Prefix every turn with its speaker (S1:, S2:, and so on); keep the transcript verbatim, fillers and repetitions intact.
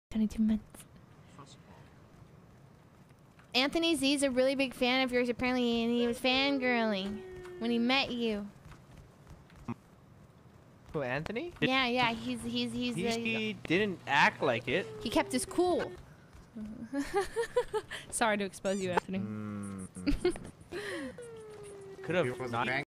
S1: twenty-two months. Anthony Z's a really big fan of yours apparently, and he was fangirling when he met you.
S2: Who, Anthony?
S1: Yeah, yeah, he's he's he's.
S2: He,
S1: uh,
S2: he didn't act like it.
S1: He kept his cool. Sorry to expose you, Anthony.
S2: Mm. Could have not.